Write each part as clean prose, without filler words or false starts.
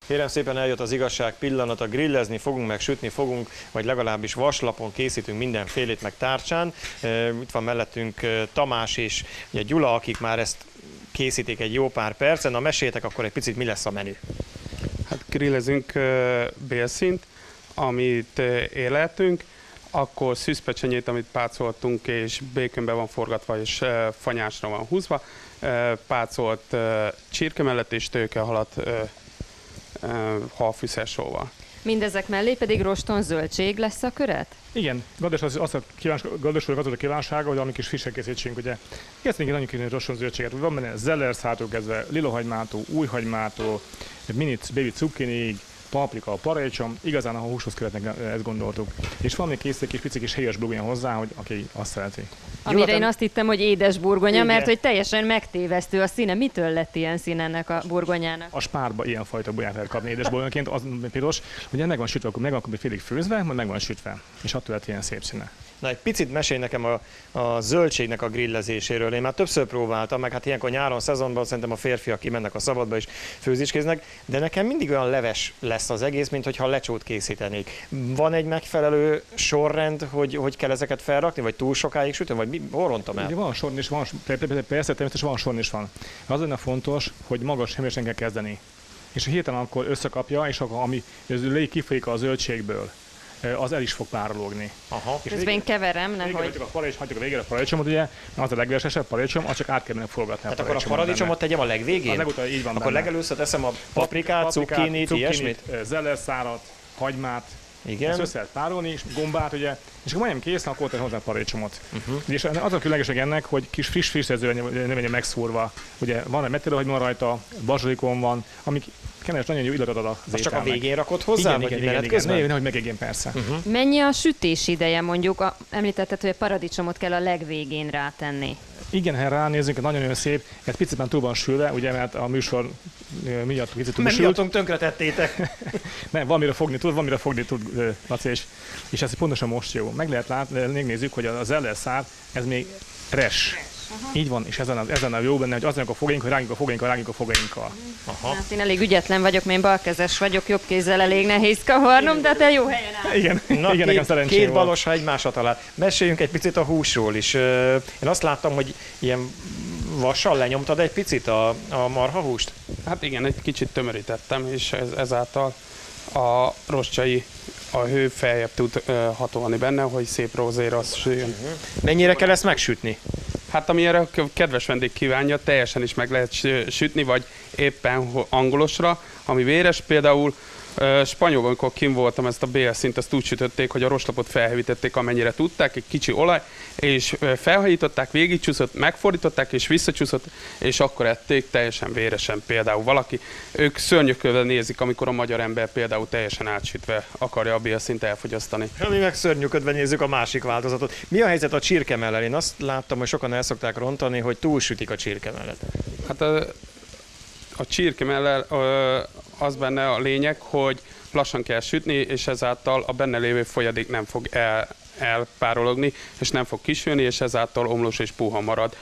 Kérem szépen, eljött az igazság pillanata, grillezni fogunk, meg sütni fogunk, vagy legalábbis vaslapon készítünk mindenfélét, meg tárcsán. Itt van mellettünk Tamás és ugye Gyula, akik már ezt készítik egy jó pár percen. Na, meséljetek akkor egy picit, mi lesz a menü? Hát grillezünk bélszínt, amit éleltünk, akkor szűzpecsenyét, amit pácoltunk, és békönbe van forgatva, és fanyásra van húzva, pácolt csirke mellett és tőkehalat halfűszersóval. Mindezek mellé pedig roston zöldség lesz a köret? Igen, az a kívánsága, hogy amik is frissek készítsünk, ugye. Kezdünk egy nagyon kis roston zöldséget, van benne zellerszától kezdve, lilahagymától, újhagymától, mini baby cukkinig, paprika, paradicsom, igazán a húshoz követnek, ezt gondoltuk. És van még kész egy kis pici kis héjas burgonya hozzá, hogy aki azt szereti. Amire én azt hittem, hogy édes burgonya, igen, mert hogy teljesen megtévesztő a színe. Mitől lett ilyen szín ennek a burgonyának? A spárba ilyenfajta burgonyát lehet kapni édes burgonyaként, az piros, ugye meg van sütve, akkor meg van félig főzve, majd meg van sütve, és attól lett ilyen szép színe. Na, egy picit mesélj nekem a zöldségnek a grillezéséről. Én már többször próbáltam, meg hát ilyenkor nyáron, szezonban szerintem a férfiak kimennek a szabadba és főzéskéznek, de nekem mindig olyan leves lesz az egész, mint hogyha lecsót készítenék. Van egy megfelelő sorrend, hogy kell ezeket felrakni, vagy túl sokáig sütöm, vagy hol rontom el? Ugye van sorn is, van, persze természetesen van sorn is van. Az lenne fontos, hogy magas hőmérsékleten kell kezdeni. És hirtelen akkor összekapja, és akkor ami lég kifolyik a zöldségből, az el is fog párologni. Aha. És közben keverem, nehogy... Hagyjuk a végére a paradicsomot, ugye, az a legversesebb paradicsom, az csak át kellene forgatni. Tehát akkor a paradicsomot tegyem a legvégén? A legutóbb így van. Akkor legelőször teszem a paprikát, cukkinit, ilyesmit? Zellerszárat, hagymát, igen. Ezt össze lehet párolni, és gombát, ugye, és akkor majdnem kész, akkor tenni hozzá a paradicsomot. És az a különlegeség ennek, hogy kis friss növénye megszúrva. Ugye van egy metélőhagyma rajta, bazsalikon van, amik kenes nagyon jó illatot ad az ételnek. Csak a végén rakod hozzá, igen, vagy menet közben? Nehogy megégjen, persze. Mennyi a sütés ideje mondjuk? Említetted, hogy a paradicsomot kell a legvégén rátenni. Igen, ha ránézzünk, nagyon szép, ez picitben túl van sülve, ugye, mert a műsor miatt picit túl sült. Miattunk tönkretettétek. Nem, valamire fogni tud, Laci, és ez pontosan most jó. Meg lehet látni, nézzük, hogy az zellerszár, ez még res. Így van, és ezen a jó benne, hogy azonok a fogaink, hogy rágjuk a fogainkkal. Aha. Hát én elég ügyetlen vagyok, mert én balkezes vagyok, jobb kézzel elég nehéz kavarnom, de te jó helyen áll. Igen, na, igen, nekem szerencsém két balos, ha egymásra talál. Meséljünk egy picit a húsról is. Én azt láttam, hogy ilyen vassal lenyomtad egy picit a marhahúst? Hát igen, egy kicsit tömörítettem, és ezáltal a rostjai a hő feljebb tud hatolni benne, hogy szép rózéra süljön. Mennyire kell ezt megsütni? Hát amire a kedves vendég kívánja, teljesen is meg lehet sütni, vagy éppen angolosra, ami véres. Például Spanyolban, amikor kim voltam, ezt a bélszint, ezt úgy sütötték, hogy a roslapot felhevítették, amennyire tudták, egy kicsi olaj, és felhajították, végigcsúszott, megfordították, és visszacsúszott, és akkor ették teljesen véresen. Például ők szörnyűködve nézik, amikor a magyar ember például teljesen átsütve akarja a bélszint elfogyasztani. Mi meg szörnyűködve nézzük a másik változatot. Mi a helyzet a csirkemellel? Én azt láttam, hogy sokan el szokták rontani, hogy túlsütik a csirkemellet. Hát a csirke mellett az benne a lényeg, hogy lassan kell sütni, és ezáltal a benne lévő folyadék nem fog elpárologni, és nem fog kisülni, és ezáltal omlós és puha marad.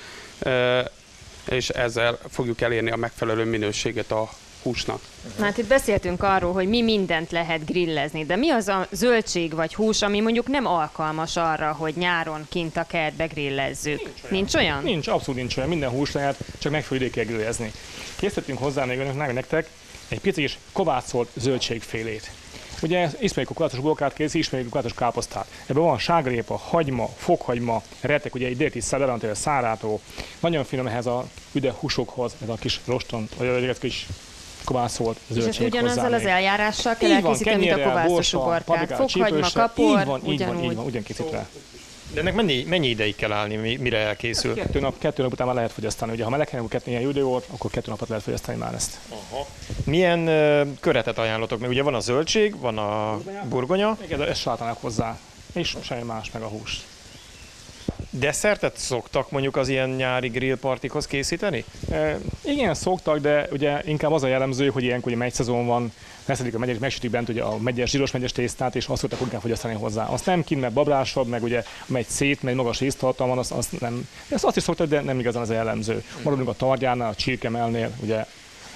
És ezzel fogjuk elérni a megfelelő minőséget a húsnak. Hát itt beszéltünk arról, hogy mi mindent lehet grillezni, de mi az a zöldség vagy hús, ami mondjuk nem alkalmas arra, hogy nyáron kint a kertbe grillezzük? Nincs olyan? Nincs, abszolút nincs olyan. Minden hús lehet, csak megfelelő kell grillezni. Készítettünk hozzá még nektek egy pici kis kovácolt zöldségfélét. Ugye ismerjük a kovácos borkát, ismerjük a kovácos káposztát. Ebben van sárgarépa, hagyma, fokhagyma, retek, ugye egy déli szellerantől, szárától. Nagyon finom ehhez a üde húsokhoz, ez a kis roston, vagy egy kis kovácolt zöldség. És ezt ugyanazzal az eljárással kell elkészíteni, mint a kovácos uborkát. Fokhagyma, kapor, így van, ugyan készítve. De ennek mennyi ideig kell állni, mire elkészül? Kettő nap után már lehet fogyasztani. Ugye, ha meleghelyen ilyen jó idő volt, akkor 2 napot lehet fogyasztani már ezt. Aha. Milyen köretet ajánlotok? Mert ugye van a zöldség, van a burgonya. Igen, ezt sállítanak hozzá. És semmi más, meg a hús. Desszertet szoktak mondjuk az ilyen nyári grillpartikhoz készíteni? Igen, szoktak, de ugye inkább az a jellemző, hogy ilyenkor megy szezon van, leszedik a megyes, megsütik bent ugye a zsíros megyes tésztát, és azt szokták inkább fogyasztani hozzá. Azt nem kint, mert babrásabb, meg ugye megy szét, megy magas észtartalma, azt nem. Azt is szoktak, de nem igazán ez a jellemző. Maradunk a targyánál, a csirkemellnél, ugye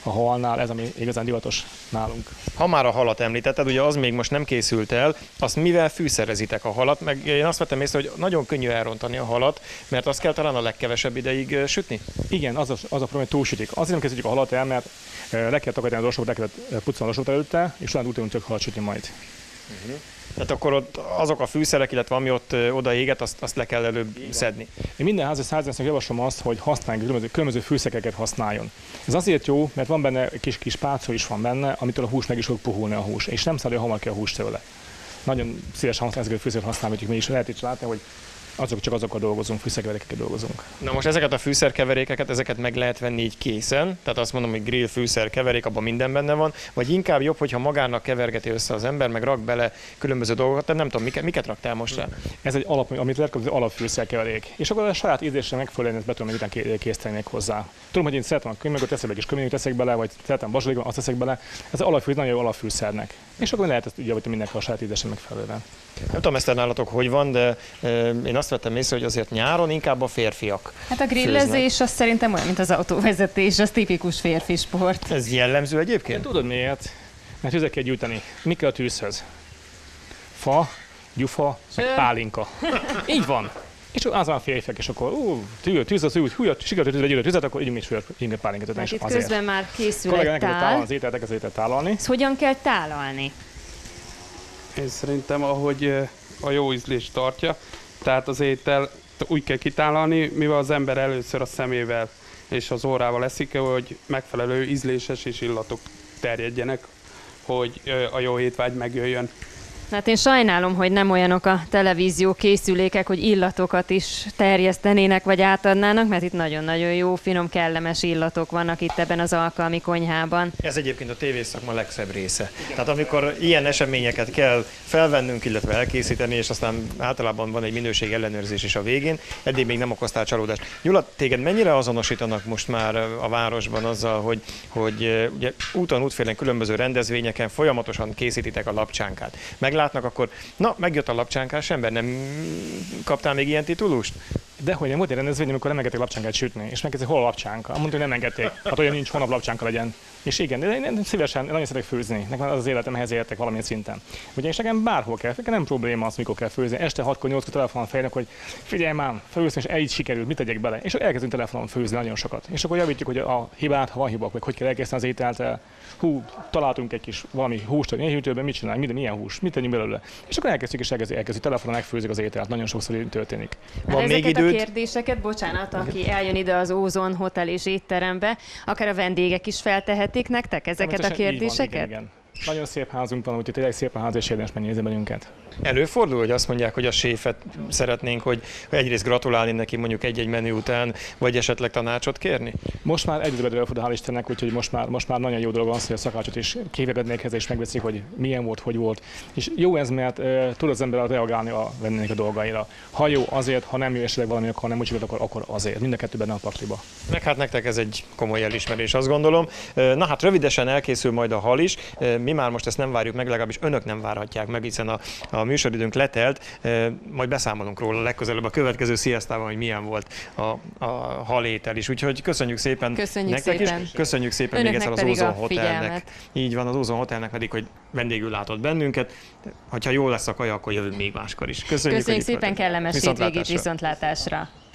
a halnál, ez ami igazán divatos nálunk. Ha már a halat említetted, ugye az még most nem készült el, azt mivel fűszerezitek a halat, meg én azt vettem észre, hogy nagyon könnyű elrontani a halat, mert azt kell talán a legkevesebb ideig sütni. Igen, az a probléma, hogy túlsütik. Azért nem kezdjük a halat el, mert le kell takarítani az orsót, le kell pucolni az orsót előtte, és utána utána csak halat sütni majd. Tehát akkor ott azok a fűszerek, illetve ami ott odaéget, azt le kell előbb szedni. Én minden házi szállításnak javaslom azt, hogy használjon különböző fűszereket használjon. Ez azért jó, mert van benne kis pálca is van benne, amitől a hús meg is fog puhulni a hús, és nem szállja hamar ki a hús tőle. Nagyon szívesen ezeket a fűszert használjuk, mi is lehet is látni, hogy csak azokkal dolgozunk, fűszerkeverékekkel dolgozunk. Na most ezeket a fűszerkeverékeket, ezeket meg lehet venni így készen, tehát azt mondom, hogy grill fűszerkeverék, abban minden benne van, vagy inkább jobb, hogyha magának kevergeti össze az ember, meg rak bele különböző dolgokat, tehát nem tudom, miket raktál most rá? Ez egy amit lehet kapni, alapfűszerkeverék. És akkor a saját ízlésre megfelelően ezt be tudom után készíteni hozzá. Tudom, hogy én szeretem a könyveket, teszek egy kis könyvet teszek bele, vagy szeretem bazsaligon, azt teszek bele. Ez alapfűszer, nagyon jó alapfűszernek. És akkor lehet ezt ugye mindenki a saját ízlésre megfelelően. Nem tudom, ezt nálatok hogy van, de én azt vettem észre, hogy azért nyáron inkább a férfiak. Hát a grillezés az szerintem olyan, mint az autóvezetés, az tipikus férfi sport. Ez jellemző egyébként? Tudod miért? Mert tüzet kell gyújtani. Mi kell a tűzhöz? Fa, gyufa, meg pálinka. Így van. És az a férfiak, és akkor tűz az úgy, sikerült tűzre tüzet, akkor ígyunk is föl pálinkát. Hát itt közben már készül Kollega, egy tál. Az ételt, az ételt tálalni. Ezt hogyan kell tálalni? Én szerintem, ahogy a jó ízlés tartja, tehát az étel úgy kell kitálalni, mivel az ember először a szemével és az órával eszik, hogy megfelelő ízléses és illatok terjedjenek, hogy a jó étvágy megjöjjön. Hát én sajnálom, hogy nem olyanok a televízió készülékek, hogy illatokat is terjesztenének, vagy átadnának, mert itt nagyon-nagyon jó, finom, kellemes illatok vannak itt ebben az alkalmi konyhában. Ez egyébként a tévészakma legszebb része. Tehát amikor ilyen eseményeket kell felvennünk, illetve elkészíteni, és aztán általában van egy minőség ellenőrzés is a végén, eddig még nem okoztál csalódást. Gyula, téged mennyire azonosítanak most már a városban azzal, hogy ugye úton, útfélen különböző rendezvényeken folyamatosan készítitek a lapcsánkát? Meglátnak, akkor na, megjött a lapcsánkás ember, nem kaptál még ilyen titulust? Dehogy nem volt egy rendezvény, amikor nem engedték lapcsánkát sütni, és megkezdték, hol a lapcsánka? Mondta, hogy nem engedték. Hát olyan nincs, holnap lapcsánka legyen. És igen, de én szívesen, nagyon szeretek főzni. Nekem az életem, ehhez értek valamilyen szinten. Ugyanis nekem bárhol kell, nekem nem probléma az, mikor kell főzni. Este 6-kor, 8-kor telefonon fejlek, hogy figyelj már, főzni, és így sikerült, mit tegyek bele. És elkezdünk telefonon főzni nagyon sokat. És akkor javítjuk, hogy a hibát, ha van hiba, hogy kell elkezdeni az ételt. Találtunk egy kis valami húst, hogy hűtőben mit csinálunk, milyen hús, mit tegyünk belőle. És akkor elkezdjük és elkezdjük telefonon megfőzik az ételt. Nagyon sokszor így történik. Van még időd? A kérdéseket, bocsánat, aki eljön ide az Ózon Hotel és étterembe, akár a vendégek is feltehetik nektek ezeket a kérdéseket? Igen. Nagyon szép házunk van, úgyhogy tényleg szép a ház, és érdemes megnézni bennünket. Előfordul, hogy azt mondják, hogy a séfet szeretnénk, hogy egyrészt gratulálni neki mondjuk egy-egy menü után, vagy esetleg tanácsot kérni? Most már egyre előfordul, hál' Istennek, úgyhogy most már nagyon jó dolog az, hogy a szakácsot is képviselnék hozzá, és megveszik, hogy milyen volt, hogy volt. És jó ez, mert tud az ember reagálni a vendégnek a dolgaira. Ha jó azért, ha nem jó esetleg valami, akkor nem úgy akkor azért. Mind a kettő benne a pakliba. Meg hát nektek ez egy komoly elismerés, azt gondolom. Na hát rövidesen elkészül majd a hal is. Mi már most ezt nem várjuk meg, legalábbis önök nem várhatják meg, hiszen a műsoridőnk letelt, majd beszámolunk róla legközelebb a következő sziasztában, hogy milyen volt a halétel is. Úgyhogy köszönjük szépen nektek is. Köszönjük szépen még egyszer az Ózon Hotelnek. Így van, az Ózon Hotelnek pedig, hogy vendégül látott bennünket. Ha jó lesz a kaja, akkor jövünk még máskor is. Köszönjük szépen, kellemes hétvégét, viszontlátásra!